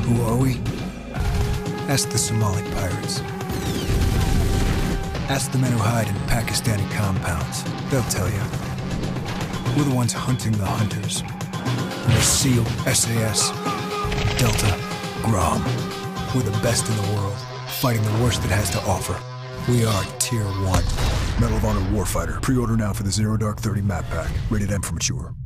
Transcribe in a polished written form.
Who are we? Ask the Somali pirates. Ask the men who hide in Pakistani compounds. They'll tell you. We're the ones hunting the hunters. We're SEAL, SAS, Delta, Grom. We're the best in the world, fighting the worst it has to offer. We are Tier 1. Medal of Honor Warfighter. Pre-order now for the Zero Dark 30 map pack. Rated M for mature.